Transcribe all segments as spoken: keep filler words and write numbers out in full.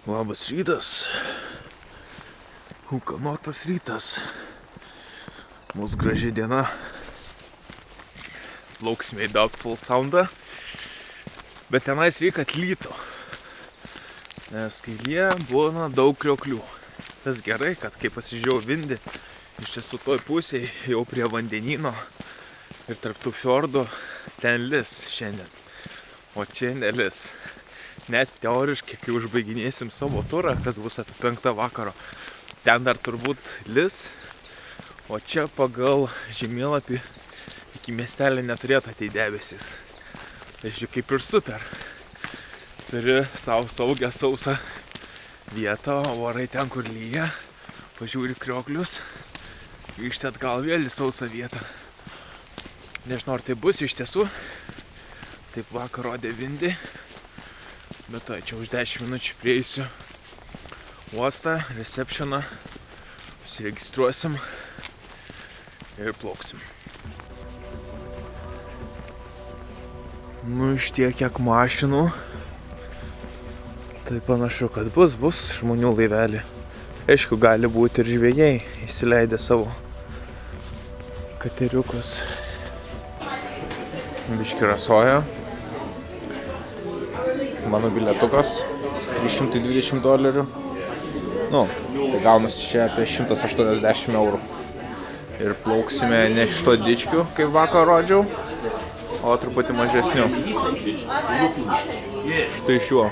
Labas rytas. Ūkanotas rytas. Mūsų graži diena. Plauksime į Doubtful Soundą. Bet tenais reikia atlyto. Nes kai lyja, būna daug krioklių. Tas gerai, kad kai pasižiūrėjau vindį, iš tiesų toj pusėj, jau prie vandenyno ir tarp tų fjordų, ten lis šiandien. O čia nelis. Net teoriškai, kai užbaiginėsim savo turą, kas bus apie penktą vakaro, ten dar turbūt lis, o čia pagal žemėlapį iki miestelį neturėtų ateiti debesys. Tai žiūrėk, kaip ir super. Turi savo saugę, sausą vietą, o orai ten, kur lyja, pažiūri krioklius, grįžti atgal vėl į sausą vietą. Nežinau, ar tai bus iš tiesų, taip vakar rodė vindį. Bet to, čia už dešimt minučių prieisiu uostą, receptioną, užsiregistruosim ir plauksim. Nu, iš tiek, kiek mašinų, tai panašu, kad bus, bus žmonių laivelį. Aišku, gali būti ir žvejai įsileidę savo kateriukus. Biški rasoja. Mano bilietukas trys šimtai dvidešimt dolerių. Nu, tai gaunasi čia apie šimtas aštuoniasdešimt eurų. Ir plauksime ne šito dičkių, kaip vakar rodžiau, o truputį mažesniu. Štai šiuo.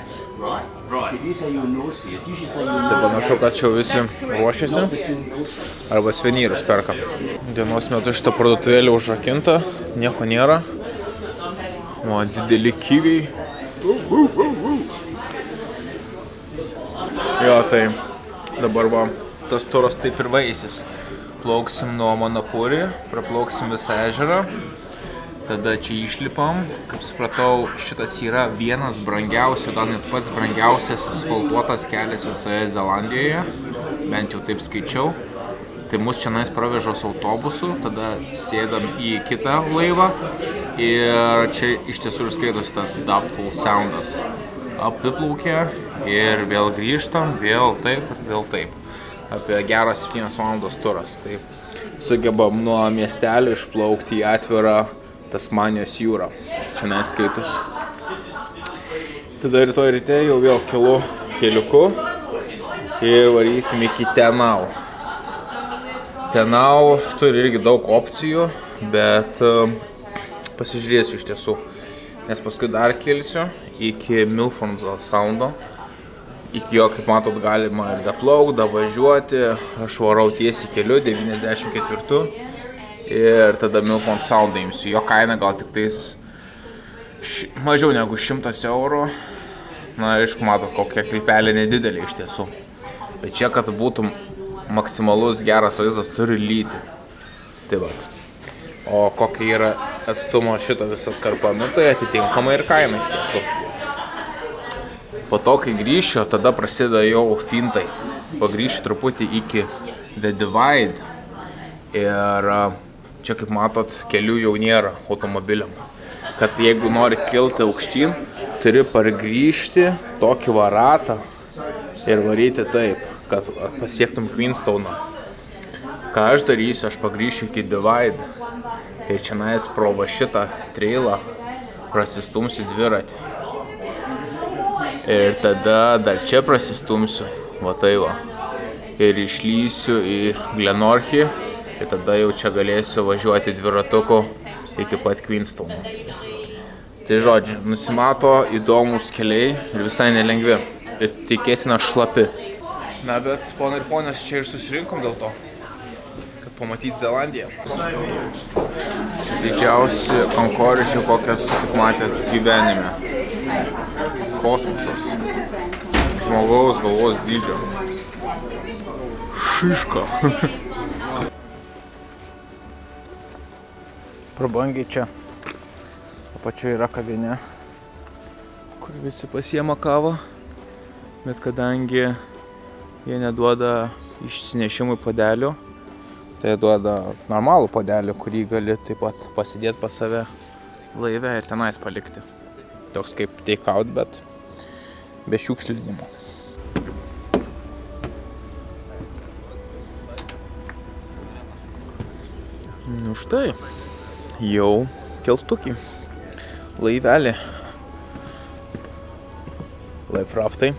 Tai panašu, kad čia visi ruošiasi. Arba svenyrus perkam. Dienos metu šitą parduotuvėlį užrakinta, nieko nėra. O dideli kiviai. Jo, tai dabar va, tas turas taip ir vaisis. Plauksim nuo Manapuri, praplauksim visą ežerą, tada čia išlipam. Kaip supratau, šitas yra vienas brangiausių, gal net pats brangiausias asfaltuotas kelias visoje Zelandijoje, bent jau taip skaičiau. Tai mus čia nais pravežos autobusu, tada sėdam į kitą laivą ir čia iš tiesų ir skaitosi tas Doubtful Soundas. Apiplaukia ir vėl grįžtam, vėl taip, vėl taip. Apie geras septynios valandos turas. Tai sugebam nuo miestelio išplaukti į atvirą Tasmanijos jūrą. Čia neskaitus. Tada rytoj ryte jau vėl kilu keliuku ir varysim iki Tenau. Tenau turi irgi daug opcijų, bet uh, pasižiūrėsiu iš tiesų. Nes paskui dar kilsiu iki Milford Soundo. Iki jo, kaip matot, galima ir daplaukti, davažiuoti. Aš varau tiesiai keliu, devyniasdešimt ketvirtu. Ir tada Milford Soundą imsiu. Jo kaina gal tik tais š... mažiau negu šimtas eurų. Na, aišku, matot, kokia klipelė nedidelė iš tiesų. Bet čia, kad būtų maksimalus geras vaizdas, turi lyti. Tai vat. O kokia yra atstumo šito visą atkarpą, nu tai atitinkamai ir kaina iš tiesų. Po to, kai grįšiu, tada prasideda jau fintai. Pagrįšiu truputį iki The Divide. Ir čia, kaip matot, kelių jau nėra automobiliam. Kad jeigu nori kilti aukštyn, turi pargrįžti tokį varatą ir varyti taip, kad pasiektum Queenstowną. Ką aš darysiu, aš pagrįšiu iki Divide ir čia nais pro va šitą treilą prasistumsiu dviratį. Ir tada dar čia prasistumsiu, va tai va. Ir išlysiu į Glenorchy ir tada jau čia galėsiu važiuoti dviratuku iki pat Queenstowno. Tai žodžiu, nusimato įdomus keliai ir visai nelengvi. Ir tikėtina šlapi. Na, bet ponai ir ponios, čia ir susirinkom dėl to, kad pamatyti Zelandiją. Didžiausi kankorėžiai, kokias tik matęs gyvenime. Kosmosas. Žmogaus galvos dydžio. Šiška. Prabangiai čia. Apačioje yra kavinė, kur visi pasiema kavą, bet kadangi jie neduoda išsinešimui puodelių, tai duoda normalų puodelį, kurį gali taip pat pasidėti pas save laive ir tenais palikti. Toks kaip take out, bet be šiukšlinimo. Nu štai, jau keltukį, laivelį, life raftai.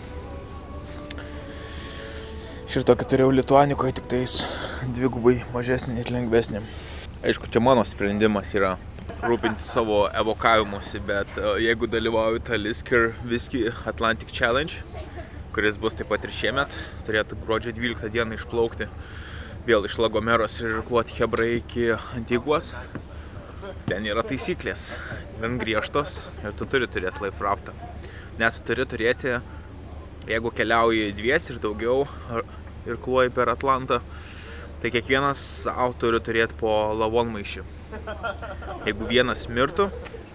Šitokį turėjau Lituanikoje, tik tais dvigubai mažesnį ir lengvesnį. Aišku, čia mano sprendimas yra rūpinti savo evokavimuose, bet jeigu dalyvauju Talisker Whisky Atlantic Challenge, kuris bus taip pat ir šiemet, turėtų gruodžio dvyliktą dieną išplaukti vėl iš Lagomeros ir irkluoti Hebra iki Antiguos. Ten yra taisyklės, gan griežtos ir tu turi turėti life raftą. Net tu turi turėti, jeigu keliauji dvies ir daugiau irkluoji per Atlantą, tai kiekvienas sau turi turėti po lavonmaišį. Jeigu vienas mirtų,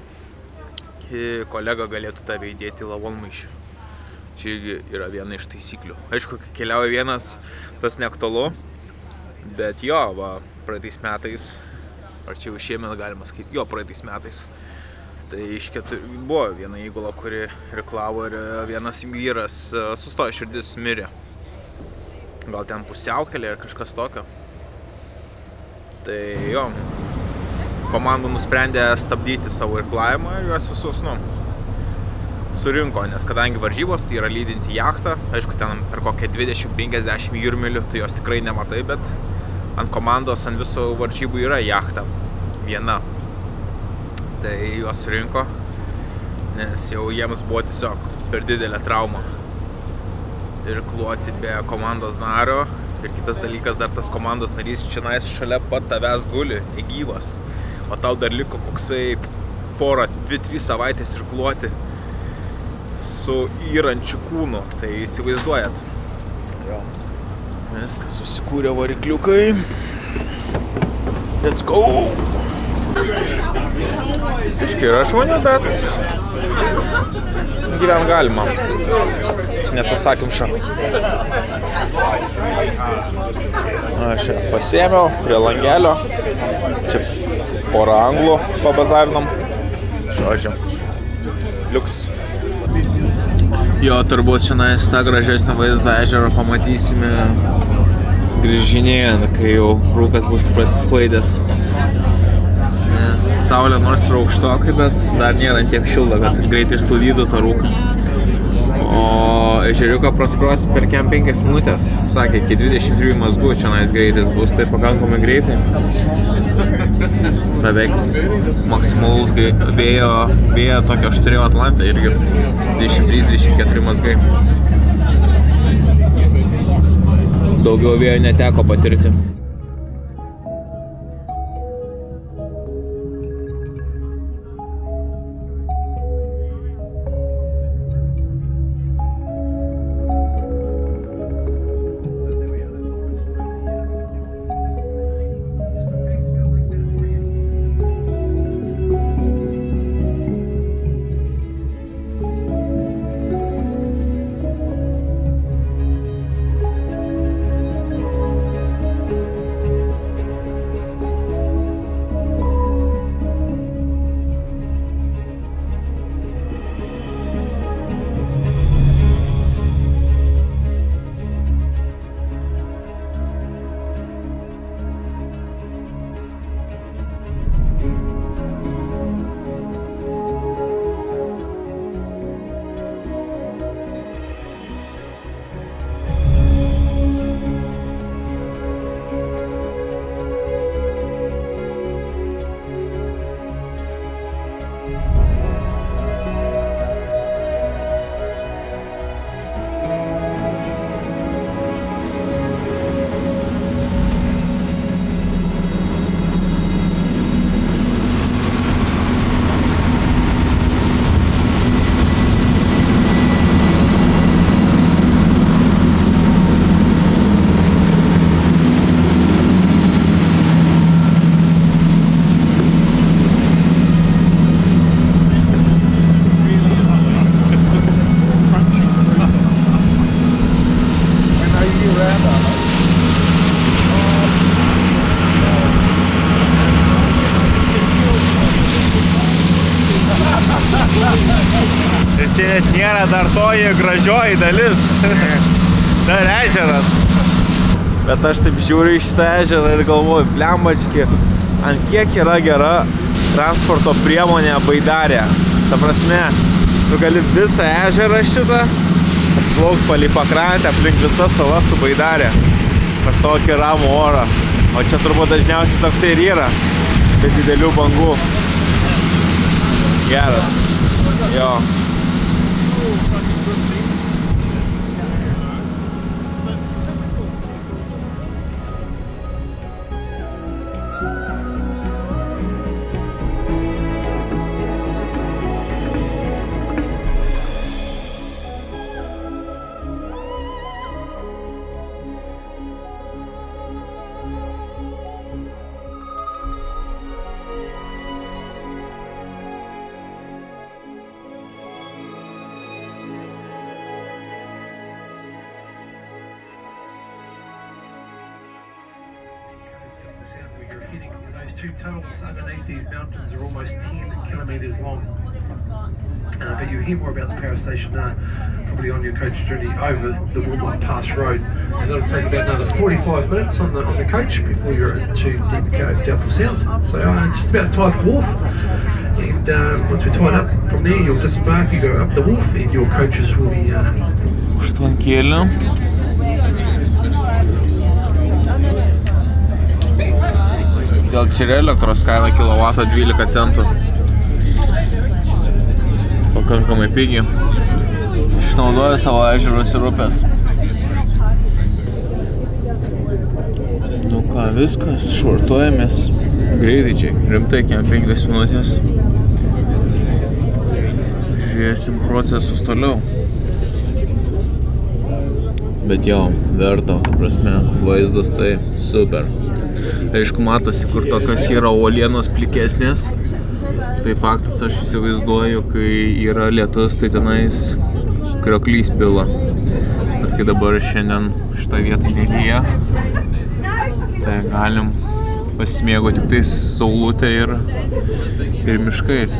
kolega galėtų tave įdėti lavonmaišį. Čia yra viena iš taisyklių. Aišku, kai keliauja vienas, tas neaktualu, bet jo, va, praeitais metais, ar čia jau šiemet galima sakyti, jo, praeitais metais, tai iš keturių buvo viena įgula, kuri irklavo ir vienas vyras sustojo, širdis mirė. Gal ten pusiaukelė ar kažkas tokio. Tai jo, komanda nusprendė stabdyti savo irklavimą ir juos visus, nu, surinko, nes kadangi varžybos tai yra lydinti jachtą, aišku, ten per kokią dvidešimt penkiasdešimt jūrmilių, tai jos tikrai nematai, bet ant komandos, ant viso varžybų yra jachta viena. Tai juos surinko, nes jau jiems buvo tiesiog per didelė trauma irkluoti be komandos nario. Ir kitas dalykas, dar tas komandos narys čia nais šalia pat tavęs guli, negyvas, o tau dar liko koksai porą, dvi, trys savaitės irkluoti su įrančiu kūnu, tai įsivaizduojat. Jo. Viskas susikūrė varikliukai. Let's go! Iškai yra žmonių, bet gyvent galima. Nesusakym šą. Aš čia pasėmiau prie langelio. Čia porą anglų pabazarinom. Žodžiu. Liuks. Jo, turbūt šiandien tą gražesnį vaizdą ežero pamatysime grįžinėjant, kai jau rūkas bus prasisklaidęs. Nes saulė nors yra aukštokai, bet dar nėra tiek šilda, kad greitai išsklaidytų tą rūką. O ežeriuką praskrosim per kem penkias minutės. Sakė, iki dvidešimt trijų mazgų šiandien greitis bus, tai pakankamai greitai. Beveik maksimalus vėjo, vėjo tokio aš turėjau Atlantą irgi dvidešimt trys dvidešimt keturi mazgai. Daugiau vėjo neteko patirti. čia net nėra dar toji gražioji dalis. Dar ežeras. Bet aš taip žiūriu į šitą ežerą ir galvoju, blembački, ant kiek yra gera transporto priemonė Baidarė. Ta prasme, tu gali visą ežerą šitą plaukt palei pakrantę, aplink visas salas su Baidarė. Per tokį ramų orą. O čia turbūt dažniausiai toksai ir yra. Be didelių bangų. Geras. Jo. Where you're hitting those two tunnels underneath these mountains are almost ten kilometres long. Uh, but you hear more about the power station uh, probably on your coach journey over the Woodlawn Pass Road, and that'll take about another forty-five minutes on the on the coach before you're into Deep Cove Doubtful Sound. So uh, just about to tie the wharf, and uh, once we're tied up from there, you'll disembark, you go up the wharf, and your coaches will be. Uh... Užtvankėlė. Dėl čia yra elektros kaina kilovato dvylika centų. Pakankamai pigiai. Išnaudoja savo ežerus ir upės. Nu ką, viskas, švartuojamės. Greitai čia, rimtai, kem penkios minutės. Žiūrėsim procesus toliau. Bet jo, verta, ta prasme, vaizdas tai super. Aišku, matosi, kur tokios yra uolienos plikesnės. Tai faktas, aš įsivaizduoju, kai yra lietus, tai tenais krioklys pila. Bet kai dabar šiandien šitą vietą nelyja, tai galim pasimėgoti tik tais saulutę ir, ir miškais.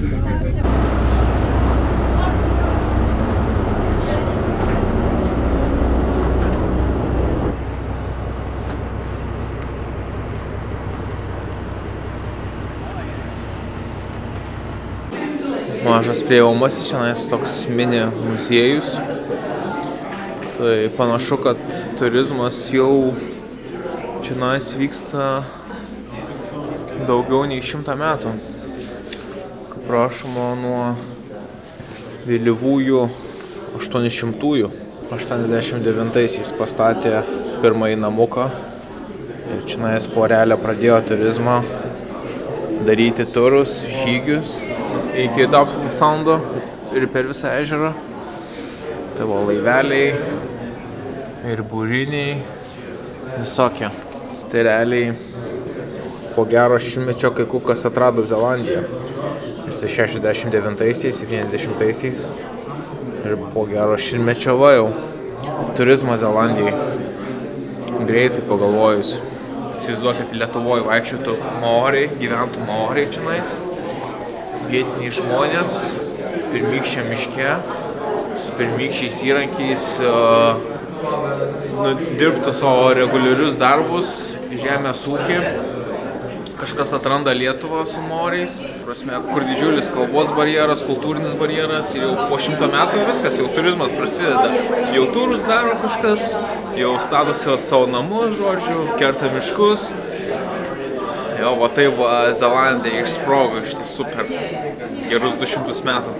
Mažas prieimasis, šiandien toks mini muziejus. Tai panašu, kad turizmas jau čianais vyksta daugiau nei šimtą metų. Kaip prašoma, nuo vėlyvųjų aštuonišimtųjų. aštuoniasdešimt devintaisiais pastatė pirmąjį namuką. Ir čianais porelė pradėjo turizmą daryti turus, žygius iki Doubtful Soundo ir per visą ežerą. Tai buvo laiveliai ir būriniai, visokie. Tai realiai po gero šimtmečio kai kukas atrado Zelandiją. Jis šešiasdešimt devintaisiais, septyniasdešimtaisiais ir po gero šimtmečio va jau turizmą Zelandijai. Greitai pagalvojus. Įsivaizduokit, Lietuvoje vaikščiotų maoriai, gyventų maoriai čionais. Vietiniai žmonės, pirmykščiam miške, su pirmykščiais įrankiais uh, nu, dirbtų savo reguliarius darbus, žemės ūkį. Kažkas atranda Lietuvą su maoriais, prasme, kur didžiulis kalbos barjeras, kultūrinis barjeras ir jau po šimto metų viskas, jau turizmas prasideda. Jau turus daro kažkas, jau statosi savo namus, žodžiu, kerta miškus. Jo, va tai va Zelandija išsprogo iš tai super gerus du šimtus metų.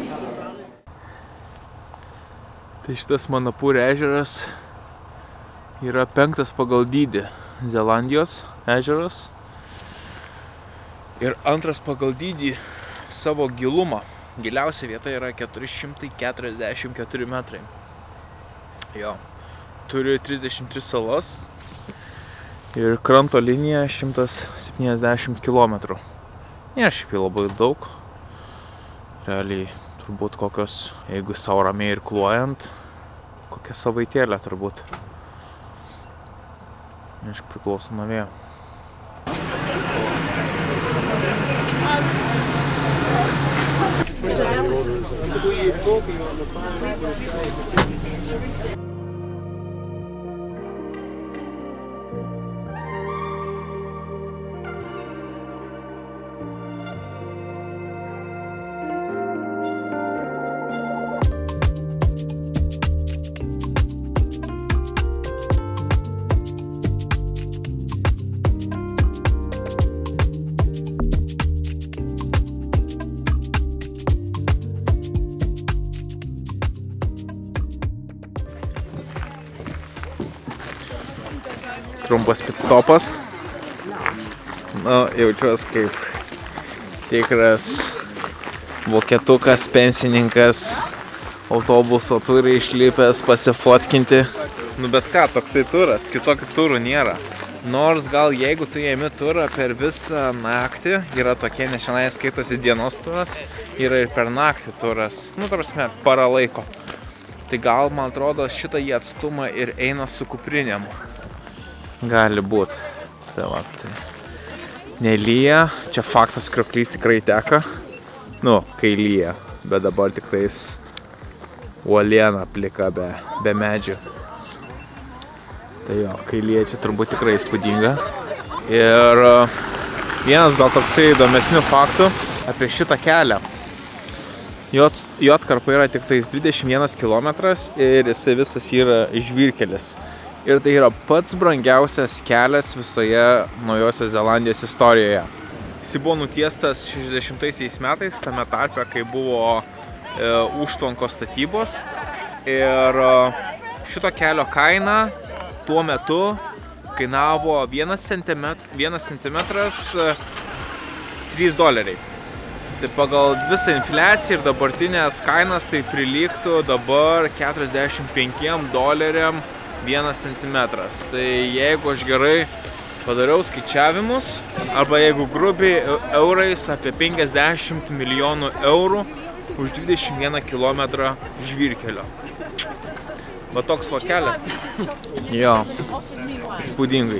Tai šitas Manapūrė ežeras yra penktas pagal dydį Zelandijos ežeras ir antras pagal dydį savo gilumą. Giliausia vieta yra keturi šimtai keturiasdešimt keturi metrai. Jo, turi trisdešimt tris salas. Ir kranto linija šimtas septyniasdešimt kilometrų. Nėra šiaip labai daug. Realiai turbūt kokios, jeigu savo ramiai ir kluojant, kokia savaitėlė turbūt. Aišku, priklauso nuo vėjo. trumpas pitstopas. Nu, jaučiuosi kaip tikras vokietukas, pensininkas, autobuso turi išlipęs pasifotkinti. Nu bet ką, toksai turas, kitokio turų nėra. Nors gal jeigu tu ėmi turą per visą naktį, yra tokie, nes šiandien skaitosi dienos turas, yra ir per naktį turas, nu tarpsme, para laiko. Tai gal, man atrodo, šitą jį atstumą ir eina su kuprinėm. Gali būt. Tai va, tai nelyja, čia faktas, krioklys tikrai teka. Nu, kai lyja, bet dabar tik tais uoliena plika be, be medžių. Tai jo, kai lyja čia turbūt tikrai įspūdinga. Ir vienas gal toksai įdomesnių faktų apie šitą kelią. Jo atkarpa yra tik tais dvidešimt vienas kilometras ir jisai visas yra žvyrkelis. Ir tai yra pats brangiausias kelias visoje Naujosios Zelandijos istorijoje. Jis buvo nutiestas šešiasdešimtaisiais metais, tame tarpe, kai buvo e, užtvankos statybos. Ir e, šito kelio kaina tuo metu kainavo vienas centimetras e, trys doleriai. Tai pagal visą infliaciją ir dabartinės kainas tai prilygtų dabar keturiasdešimt penkiem doleriam vienas centimetras. Tai jeigu aš gerai padariau skaičiavimus, arba jeigu grubiai eurais apie penkiasdešimt milijonų eurų už dvidešimt vieną kilometrą žvyrkelio. Va toks va kelias. Jo, įspūdingai.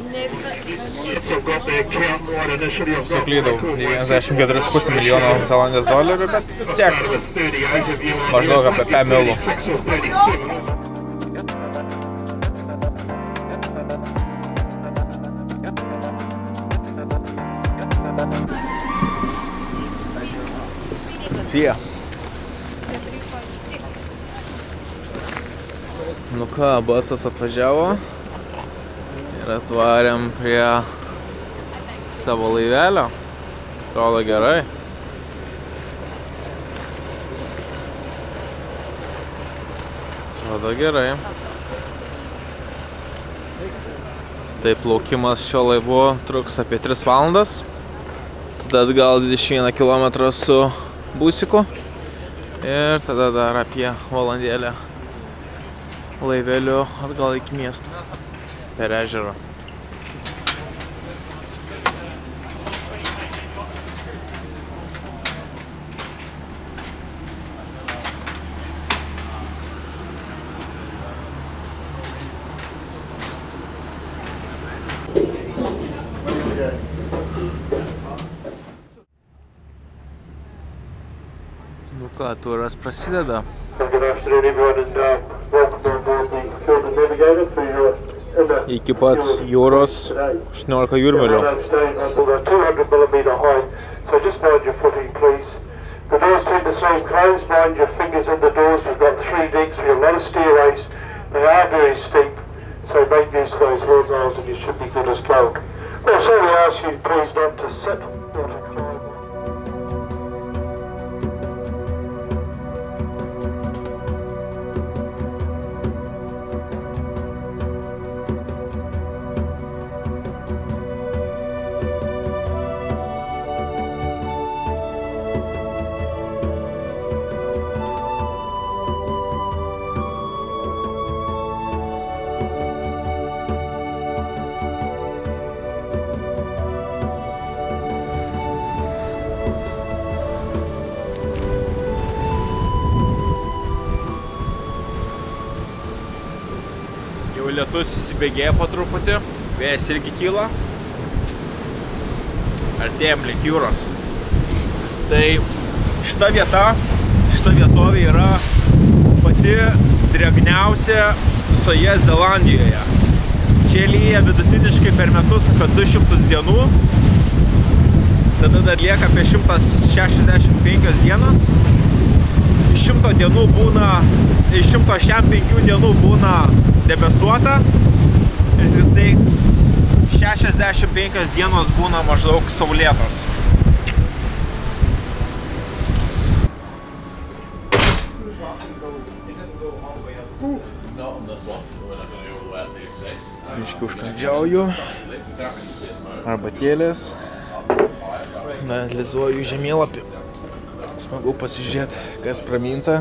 Suklydau, devyniasdešimt keturi su puse milijono Zelandijos dolerių, bet vis tiek maždaug apie P milų. Sija. Nu ką, basas atvažiavo ir atvarėm prie savo laivelio. Atrodo gerai. Atrodo gerai. Tai plaukimas šio laivu truks apie tris valandas. Tada atgal dvidešimt vieną kilometrą su busiku. Ir tada dar apie valandėlę laiveliu atgal iki miesto per ežerą. Nu ką, turas prasideda. Iki pat jūros aštuoniolika jūrmilių. Lietus įsibėgėja po truputį, vėjas irgi kyla. Artėjam link jūros. Tai šita vieta, šita vietovė yra pati drėgniausia visoje Zelandijoje. Čia lyja vidutiniškai per metus apie du šimtus dienų. Tada dar lieka apie šimtas šešiasdešimt penkios dienos. Iš šimto dienų būna, iš šimto šešiasdešimt penkių dienų būna debesuota ir tik tais šešiasdešimt penkios dienos būna maždaug saulėtos. Biškiai užkandžiauju. Arbatėlės. Analizuoju žemėlapį. Smagu pasižiūrėti, kas praminta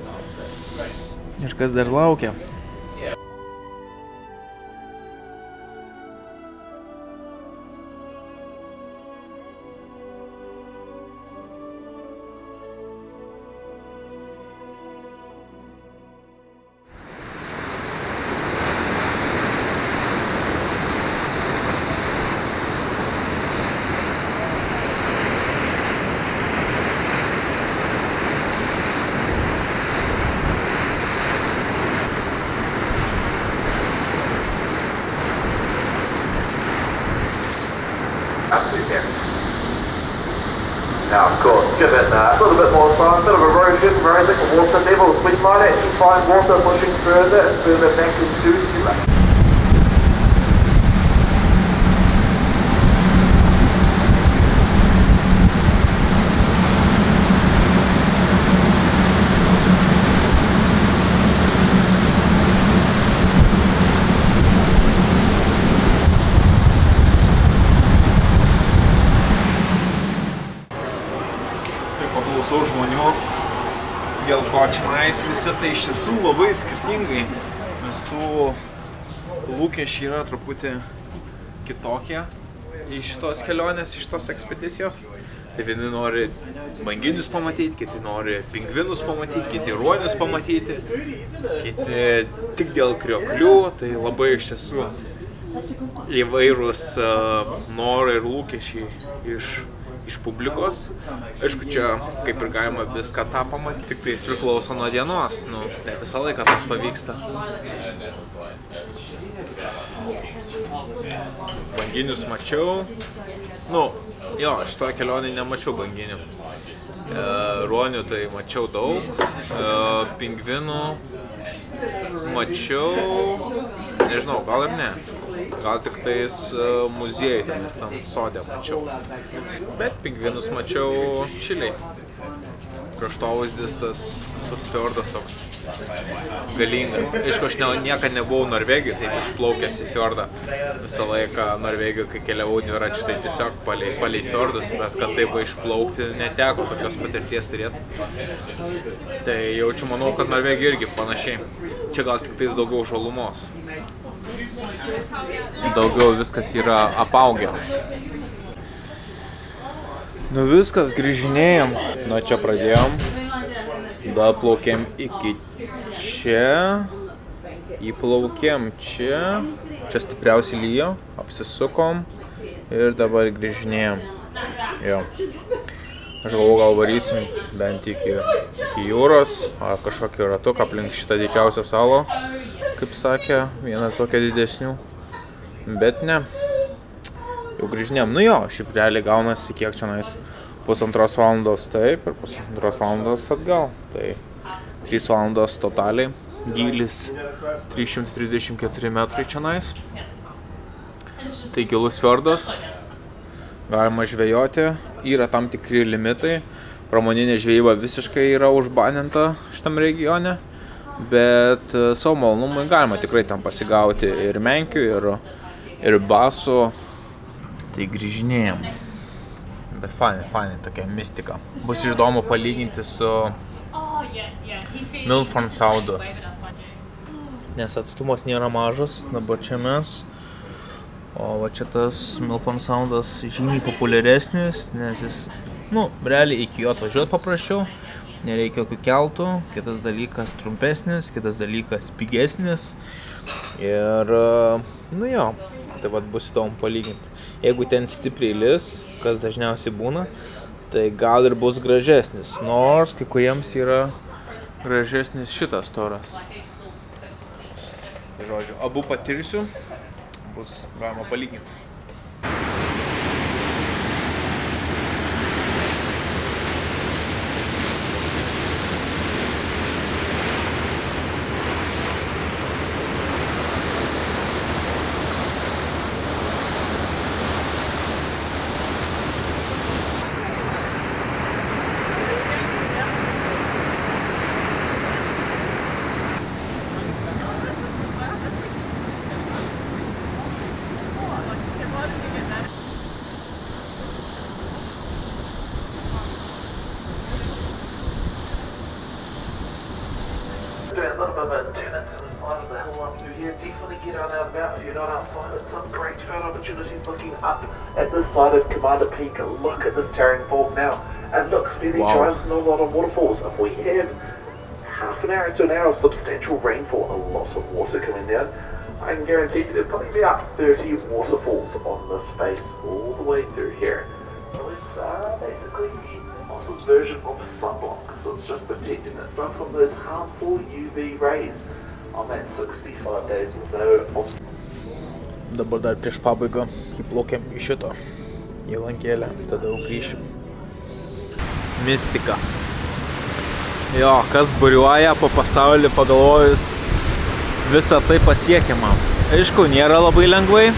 ir kas dar laukia. Now, of course, given uh, a little bit more time, a bit of erosion, rising water levels, we might actually find water pushing further and further back into the lake. Paklausau žmonių, dėl ko čionais visi tai iš tiesų labai skirtingai. Visų lūkesčiai yra truputį kitokie iš šitos kelionės, iš šitos ekspedicijos. Tai vieni nori banginius pamatyti, kiti nori pingvinus pamatyti, kiti ruonius pamatyti, kiti tik dėl krioklių. Tai labai iš tiesų įvairūs uh, norai ir lūkesčiai iš iš publikos. Aišku, čia kaip ir galima viską tą pamatyti, tik tai jis priklauso nuo dienos, nu, ne visą laiką tas pavyksta. Banginius mačiau, nu, jo, šitoje kelionėje nemačiau banginių. E, ruonių tai mačiau daug, e, pingvinų mačiau, nežinau, gal ir ne. Gal tik tais muziejai, ten tam sode mačiau. Bet pingvinus mačiau Čilėj. Kraštovaizdis, tas visas fjordas toks galingas. Aišku, aš ne, niekad nebuvau Norvegijoje, taip išplaukęs į fjordą. Visą laiką Norvegijoje, kai keliavau dviračiu, tai tiesiog palei, palei fjordus, bet kad taip išplaukti neteko tokios patirties turėti. Tai jaučiu, manau, kad Norvegijoje irgi panašiai. Čia gal tik tais daugiau žalumos. Daugiau viskas yra apaugę. Nu viskas, grįžinėjom. Nuo čia pradėjom. Da plaukėm iki čia. Įplaukėm čia. Čia stipriausiai lyjo. Apsisukom. Ir dabar grįžinėjom. Jo. Aš galvoju, gal varysim bent iki, iki jūros. Ar kažkokį ratuką aplink šitą didžiausią salą. Kaip sakė, viena tokia didesnių. Bet ne. Jau grįžinėjom. Nu jo, šiaip realiai gaunasi kiek čionais pusantros valandos taip ir pusantros valandos atgal. Tai trys valandos totaliai. Gylis trys šimtai trisdešimt keturi metrai čionais. Tai gilus fjordas. Galima žvejoti. Yra tam tikri limitai. Pramoninė žvejyba visiškai yra užbaninta šitam regione. Bet savo malonumui galima tikrai tam pasigauti ir menkių, ir, ir basų. Tai grįžinėjom. Bet fainai, fainai, tokia mistika. Bus įdomu palyginti su Milford Soundu. Nes atstumas nėra mažas, dabar čia mes. O va čia tas Milford Soundas žymiai populiaresnis, nes jis, nu, realiai iki jo atvažiuoti paprasčiau. Nereikia jokių keltų, kitas dalykas trumpesnis, kitas dalykas pigesnis. Ir, nu jo, tai vat bus įdomu palyginti. Jeigu ten stipriai lis, kas dažniausiai būna, tai gal ir bus gražesnis, nors kai kuriems yra gražesnis šitas toras. Tai žodžiu, abu patirsiu, bus galima palyginti. turn into the side of the hill up through here. Definitely get out and about if you're not outside. It's some great photo opportunities looking up at this side of Commander Peak. Look at this terrain form now. It looks fairly Wow. dry, there's not a lot of waterfalls. If we have half an hour to an hour of substantial rainfall, a lot of water coming down, I can guarantee you there'll probably be about thirty waterfalls on this face all the way through here. So it's uh, basically Moss's version of sunblock, so it's just protecting itself from those harmful U V rays on that sixty-five days or so of. Dabar dar prieš pabaigą įplaukiam į šito įlankėlę, tada jau grįšim. Mistika. Jo, kas buriuoja po pasaulį pagalvojus, visą tai pasiekiama. Aišku, nėra labai lengvai.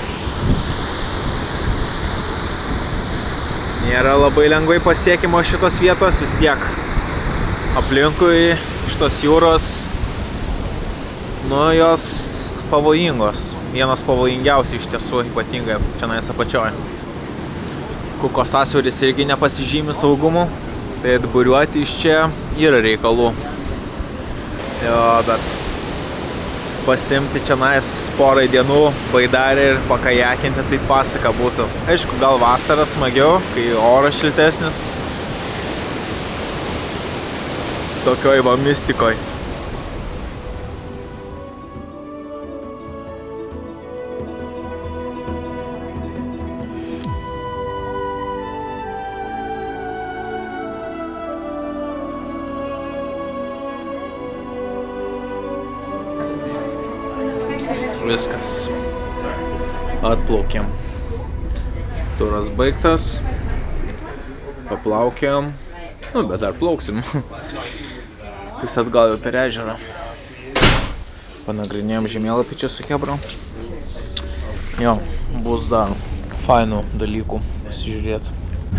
Nėra labai lengvai pasiekimo šitos vietos, vis tiek aplinkui šitos jūros, nu, jos pavojingos. Vienas pavojingiausių iš tiesų, ypatingai čia nais apačioj. Kuko sąsiauris irgi nepasižymi saugumu, tai buriuoti iš čia yra reikalų. Jo, bet pasimti čia nais porai dienų baidarį ir pakajakinti, tai pasaka būtų. Aišku, gal vasarą smagiau, kai oras šiltesnis. Tokioj va mistikoj. Viskas. Atplaukėm. Turas baigtas. Paplaukėm. Nu, bet dar plauksim. Tais atgal jau per ežerą. Panagrinėjom žemėlapį čia su Hebra. Jo, bus dar fainų dalykų pasižiūrėti.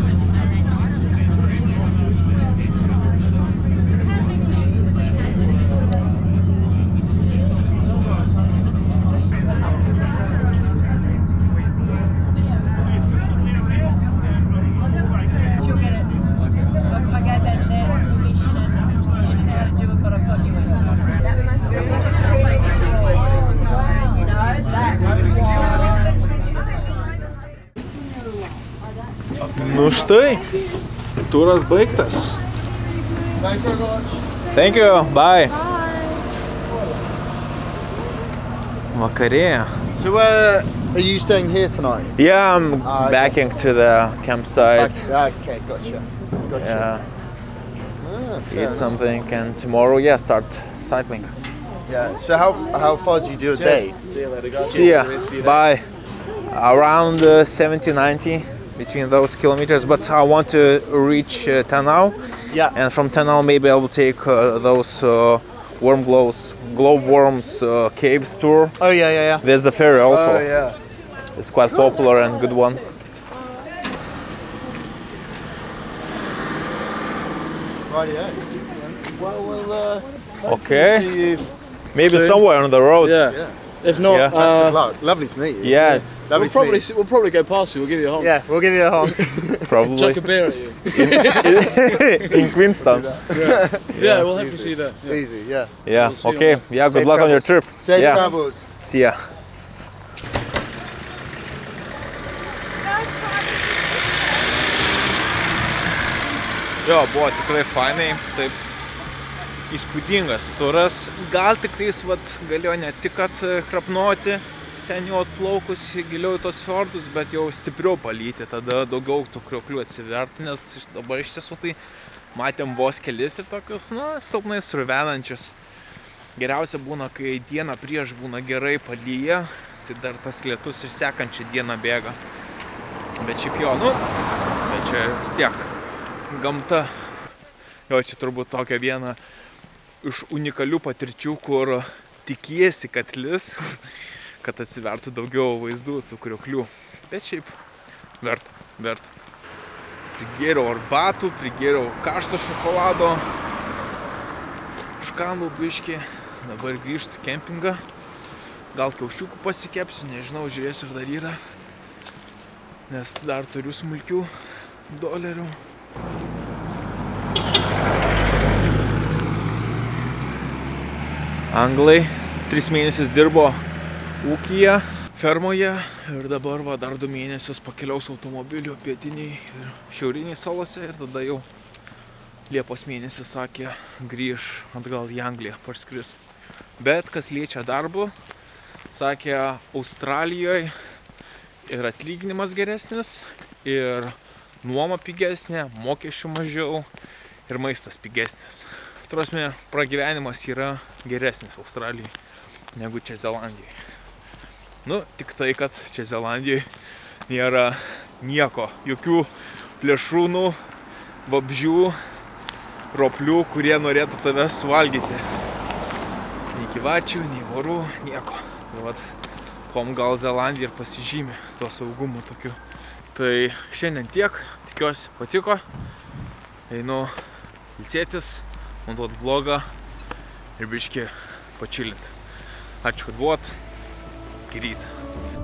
Nu štai, turas baigtas. Thank you, bye. Vakarėja. So uh, are you staying here tonight? Yeah, I'm Ah, backing to the campsite. Back- Okay, gotcha. Gotcha. Yeah, Ah, fair eat enough. something and tomorrow, yeah, start cycling. Yeah. So how how far do you do a day? See you later, guys. See ya, bye. Around uh, seventy ninety between those kilometers, but I want to reach uh, Tanao, Yeah. and from Tanao maybe I will take uh, those uh, worm glows, glowworms uh, caves tour. Oh yeah, yeah, yeah. There's a ferry also. Oh yeah. It's quite popular and good one. Right, yeah. Well, we'll uh, Okay. see you. Maybe Soon. somewhere on the road. Yeah. Yeah. If not, Yeah. Best uh, of luck. Lovely to meet you. Yeah, Lovely we'll to probably meet we'll probably go past you. We'll give you a you. honk. Yeah, we'll give you a honk. probably. Chuck a beer at you. In Queenstown. Yeah, we'll have to see that. Yeah. Easy, yeah. Yeah, We'll see you okay. on- Yeah, good Safe luck on your travels. trip. Safe Yeah. travels. See ya. Jo, buvo tikrai fainai, taip įspūdingas turas. Gal tik tais vat, galėjo ne tik kad krapnuoti, ten jau atplaukus giliau į tos fjordus, bet jau stipriau palyti, tada daugiau tų krioklių atsivertų, nes dabar iš tiesų tai matėm vos kelis ir tokius, na, silpnai sruvenančius. Geriausia būna, kai dieną prieš būna gerai palyja, tai dar tas lietus ir sekančią dieną bėga. Bet šiaip jo, nu, bet čia vis tiek gamta. Jo, čia turbūt tokia viena iš unikalių patirčių, kur tikiesi, kad lis, kad atsivertų daugiau vaizdų tų krioklių. Bet šiaip verta, verta. Prigėriau arbatų, prigėriau karšto šokolado, užkandau biškį, dabar grįžtu į kempingą. Gal kiaušiukų pasikepsiu, nežinau, žiūrėsiu, ar dar yra, nes dar turiu smulkių dolerių. Anglai tris mėnesius dirbo ūkyje, fermoje ir dabar va, dar du mėnesius pakeliaus automobiliu pietiniai ir šiauriniai salose ir tada jau Liepos mėnesį sakė grįž atgal į Angliją parskris. Bet kas liečia darbu, sakė Australijoje ir atlyginimas geresnis, ir nuoma pigesnė, mokesčių mažiau ir maistas pigesnis. Prasme, pragyvenimas yra geresnis Australijai negu čia Zelandijai. Nu, tik tai, kad čia Zelandijai nėra nieko, jokių plėšrūnų, vabzdžių, roplių, kurie norėtų tave suvalgyti. Nei gyvačių, nei vorų, nieko. Tai vat, kom gal Zelandija ir pasižymė tuo saugumu tokiu. Tai šiandien tiek, tikiuosi patiko. Einu ilsėtis, montuot vlogą ir biškį pačilinti. Ačiū, kad buvot. Iki ryto.